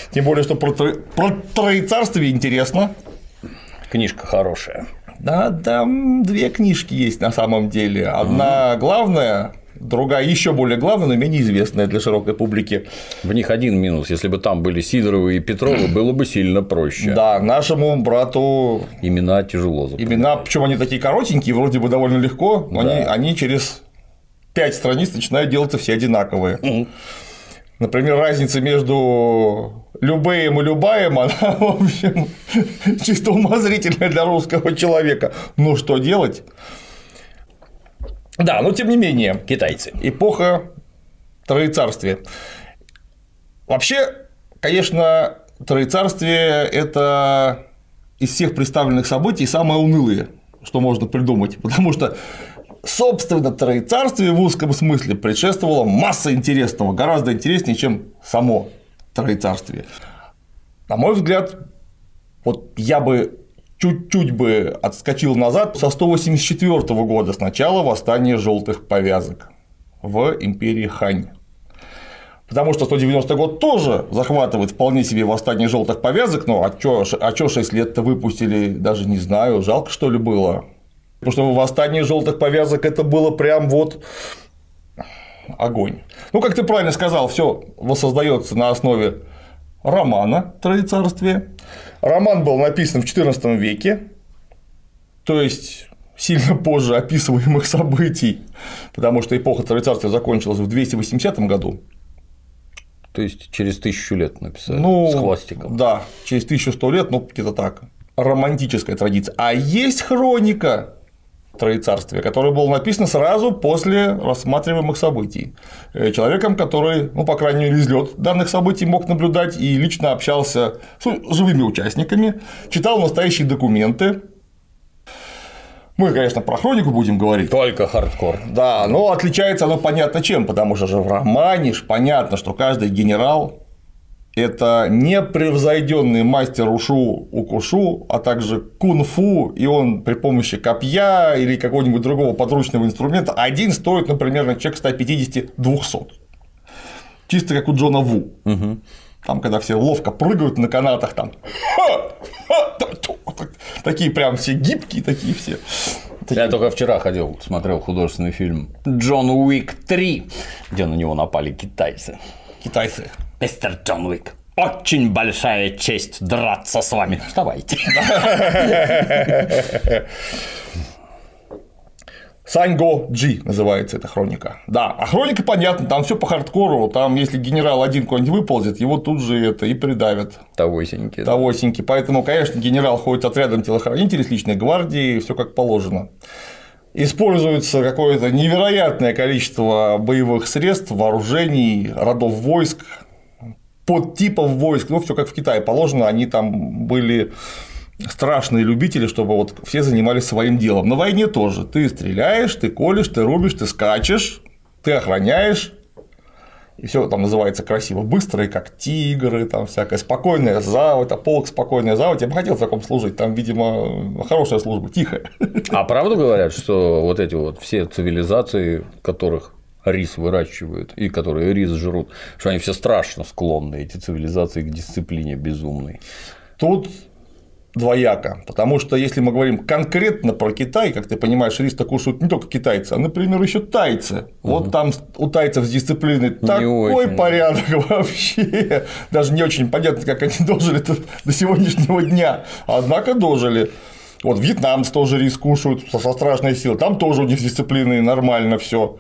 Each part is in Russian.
Тем более, что про Троецарствие интересно. Книжка хорошая. Да, там две книжки есть на самом деле. Одна главная, другая еще более главная, но менее известная для широкой публики. В них один минус. Если бы там были Сидоровы и Петровы, было бы сильно проще. Да, нашему брату имена тяжело запомнить. Имена, причем они такие коротенькие, вроде бы довольно легко, но они через 5 страниц начинают делаться все одинаковые. Например, разница между Любеем и Любаем, она, в общем, чисто умозрительная для русского человека. Ну, что делать? Да, но тем не менее. Китайцы. Эпоха Троецарствия. Вообще, конечно, Троецарствие – это из всех представленных событий самое унылое, что можно придумать, потому что собственно, Троецарствие в узком смысле предшествовало масса интересного, гораздо интереснее, чем само Троецарствие. На мой взгляд, вот я бы чуть-чуть бы отскочил назад со 184 года, с начала восстания желтых повязок в империи Хань. Потому что 190 год тоже захватывает вполне себе восстание желтых повязок, но а чё 6 лет-то выпустили, даже не знаю, жалко что ли было. Потому что восстание желтых повязок это было прям вот огонь. Ну, как ты правильно сказал, все воссоздается на основе романа «Троецарствие». Роман был написан в XIV веке, то есть сильно позже описываемых событий, потому что эпоха Троецарствия закончилась в 280 году. То есть через 1000 лет написали, ну, с хвостиком. Да, через 1100 лет, ну, где-то так. Романтическая традиция. А есть хроника Троецарствия, которая была написана сразу после рассматриваемых событий. Человеком, который, ну, по крайней мере, излет данных событий мог наблюдать и лично общался с живыми участниками, читал настоящие документы. Мы, конечно, про хронику будем говорить. Только хардкор. Да, но отличается оно понятно чем, потому что же в романе понятно, что каждый генерал – это непревзойденный мастер укушу, а также кунг-фу, и он при помощи копья или какого-нибудь другого подручного инструмента один стоит, например, на человек 150-200. Чисто как у Джона Ву. Угу. Там, когда все ловко прыгают на канатах, там такие прям все гибкие, такие все. Я только вчера ходил, смотрел художественный фильм «Джон Уик 3», где на него напали китайцы. Китайцы. Мистер Джон Уик, очень большая честь драться с вами. Вставайте. Саньго Джи называется эта хроника. Да, а хроника понятно, там все по хардкору, там если генерал один куда-нибудь выползет, его тут же это и придавят. Тавосенький. Тавосенький. Поэтому, конечно, генерал ходит отрядом телохранителей с личной гвардией, все как положено. Используется какое-то невероятное количество боевых средств, вооружений, родов войск, подтипов войск, ну все как в Китае положено, они там были страшные любители, чтобы вот все занимались своим делом. На войне тоже. Ты стреляешь, ты колешь, ты рубишь, ты скачешь, ты охраняешь. И все там называется красиво. Быстрые, как тигры, там всякая спокойная заводь, а полк спокойная заводь. Я бы хотел в таком служить. Там, видимо, хорошая служба, тихая. А правду говорят, что вот эти вот все цивилизации, в которых рис выращивают и которые рис жрут, что они все страшно склонны, эти цивилизации, к дисциплине безумной? Тут двояко, потому что если мы говорим конкретно про Китай, как ты понимаешь, рис-то кушают не только китайцы, а, например, еще тайцы. Вот там у тайцев с дисциплиной такой порядок вообще, даже не очень понятно, как они дожили до сегодняшнего дня, однако дожили. Вот вьетнамцы тоже рис кушают со страшной силой, там тоже у них с дисциплиной нормально все.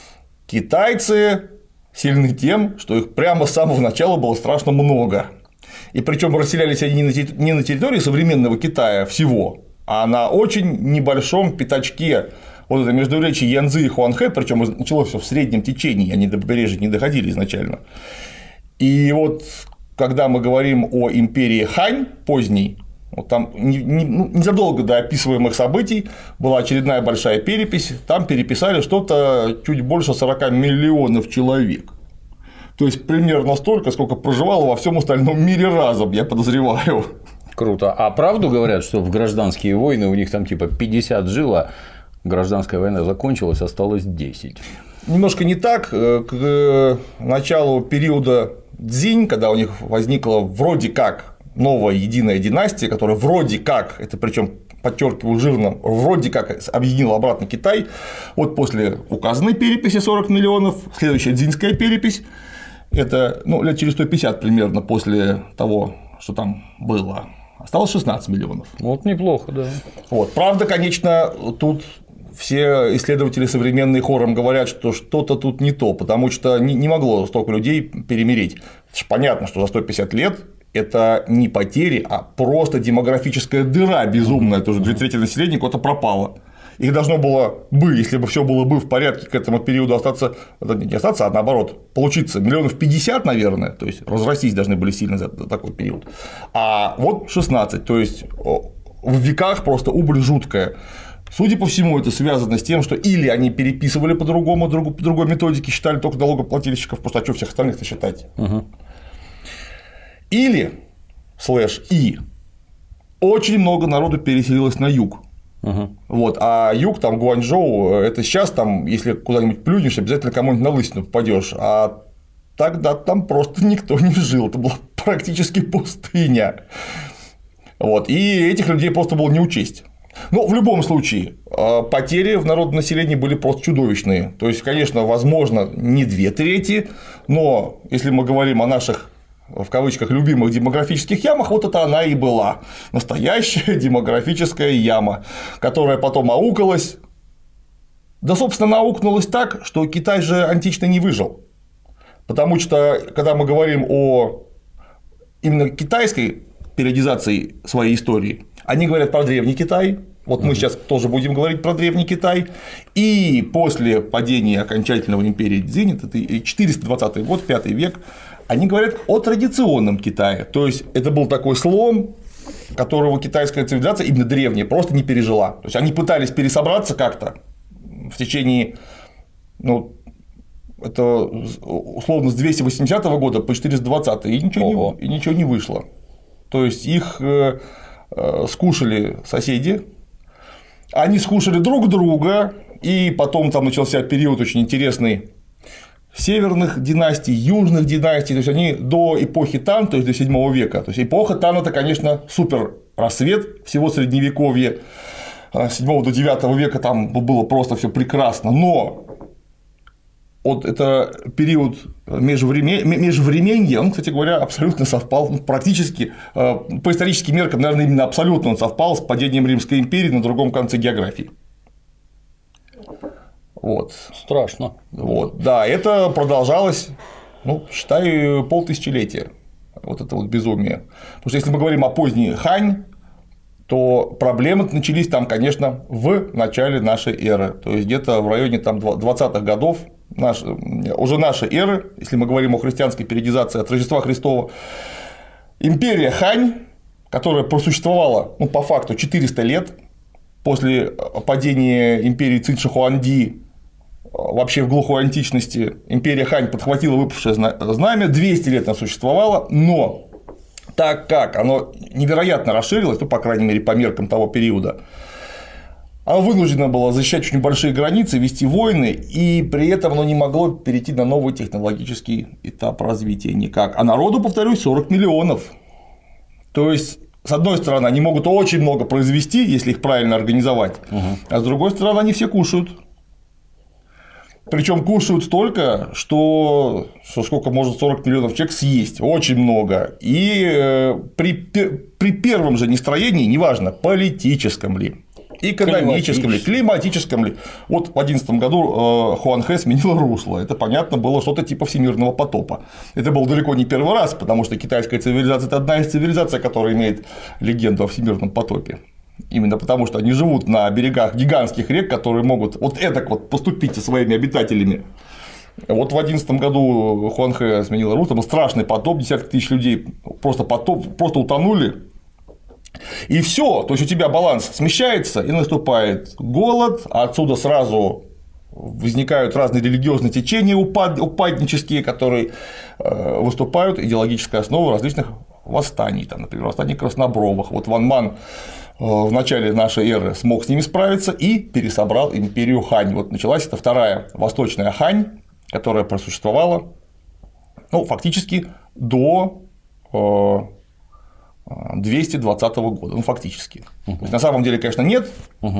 Китайцы сильны тем, что их прямо с самого начала было страшно много. И причем расселялись они не на территории современного Китая всего, а на очень небольшом пятачке, вот это междуречье Янцзы и Хуанхэ, причем началось все в среднем течении, они до побережья не доходили изначально. И вот когда мы говорим о империи Хань поздней, вот там незадолго до описываемых событий была очередная большая перепись, там переписали что-то чуть больше 40 миллионов человек. То есть примерно столько, сколько проживало во всем остальном мире разом, я подозреваю. Круто. А правду говорят, что в гражданские войны у них там типа 50 жило, гражданская война закончилась, осталось 10? Немножко не так. К началу периода Цзинь, когда у них возникла вроде как новая единая династия, которая вроде как, это причем подчеркиваю жирно, вроде как объединила обратно Китай, вот после указанной переписи 40 миллионов, следующая цзиньская перепись, это лет через 150 примерно после того, что там было, осталось 16 миллионов. Вот неплохо, да. Вот. Правда, конечно, тут все исследователи современные хором говорят, что что-то тут не то, потому что не могло столько людей перемирить. Понятно, что за 150 лет это не потери, а просто демографическая дыра безумная, тоже 2/3 населения куда-то пропало. Их должно было бы, если бы все было бы в порядке к этому периоду остаться, не остаться, а наоборот, получиться 50 миллионов, наверное, то есть разрастись должны были сильно за такой период. А вот 16, то есть в веках просто убыль жуткая. Судя по всему, это связано с тем, что или они переписывали по-другому, по другой методике, считали только налогоплательщиков, просто а что всех остальных-то считать? Или /и очень много народу переселилось на юг. Вот, а юг, там Гуанчжоу, это сейчас там, если куда-нибудь плюнешь, обязательно кому-нибудь на лысину попадешь, а тогда там просто никто не жил, это была практически пустыня. Вот, и этих людей просто было не учесть. Но в любом случае потери в народном населении были просто чудовищные. То есть, конечно, возможно, не 2/3, но если мы говорим о наших, в кавычках, любимых демографических ямах, вот это она и была. Настоящая демографическая яма, которая потом аукалась. Да, собственно, аукнулась так, что Китай же антично не выжил. Потому что, когда мы говорим о именно китайской периодизации своей истории, они говорят про Древний Китай, вот мы сейчас тоже будем говорить про Древний Китай, и после падения окончательного империи Цзинь, это 420 год, 5 век, они говорят о традиционном Китае, то есть это был такой слом, которого китайская цивилизация, именно древняя, просто не пережила. То есть они пытались пересобраться как-то в течение, это условно с 280 года по 420, и ничего не вышло. То есть их скушали соседи, они скушали друг друга, и потом там начался период очень интересный северных династий, южных династий, то есть они до эпохи Тан, то есть до 7 века, то есть эпоха Тан – это, конечно, супер рассвет всего Средневековья, с 7 до 9 века там было просто все прекрасно, но вот это период межвременья, он, кстати говоря, абсолютно совпал, практически по историческим меркам, наверное, именно абсолютно он совпал с падением Римской империи на другом конце географии. Вот. Страшно. Вот, да, это продолжалось, считай, полтысячелетия, вот это вот безумие. Потому что если мы говорим о поздней Хань, то проблемы начались там, конечно, в начале нашей эры, то есть где-то в районе 20-х годов уже нашей эры, если мы говорим о христианской периодизации от Рождества Христова, империя Хань, которая просуществовала, по факту 400 лет после падения империи Цинь-Шихуанди, вообще в глухой античности, империя Хань подхватила выпавшее знамя, 200 лет она существовала, но так как оно невероятно расширилось, по крайней мере, по меркам того периода, оно вынуждено было защищать очень большие границы, вести войны, и при этом оно не могло перейти на новый технологический этап развития никак. А народу, повторюсь, 40 миллионов. То есть, с одной стороны, они могут очень много произвести, если их правильно организовать, а с другой стороны, они все кушают. Причем кушают столько, что сколько может 40 миллионов человек съесть, очень много. И при первом же нестроении, неважно, политическом ли, экономическом ли, климатическом ли. Вот в 2011 году Хуанхэ сменила русло. Это, понятно, было что-то типа всемирного потопа. Это был далеко не первый раз, потому что китайская цивилизация – это одна из цивилизаций, которая имеет легенду о всемирном потопе. Именно потому, что они живут на берегах гигантских рек, которые могут вот эдак вот поступить со своими обитателями. Вот в 2011 году Хуанхэ сменила русло, был страшный потоп, десятки тысяч людей просто утонули. И все, то есть у тебя баланс смещается, и наступает голод, а отсюда сразу возникают разные религиозные течения упаднические, которые выступают идеологической основой различных восстаний, там, например, восстание краснобровых. Вот Ван Ман в начале нашей эры смог с ними справиться и пересобрал империю Хань. Вот началась эта вторая восточная Хань, которая просуществовала, фактически до 220 года, ну, фактически. То есть, на самом деле, конечно, нет,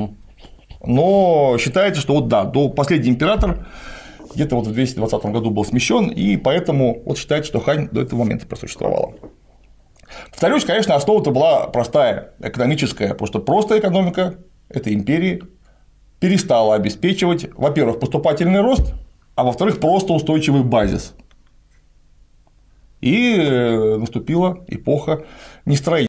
но считается, что вот да, до последний император где-то вот в 220 году был смещен, и поэтому вот считается, что Хань до этого момента просуществовала. Повторюсь, конечно, основа-то была простая, экономическая, потому что просто экономика этой империи перестала обеспечивать, во-первых, поступательный рост, а во-вторых, просто устойчивый базис. И наступила эпоха нестроительства.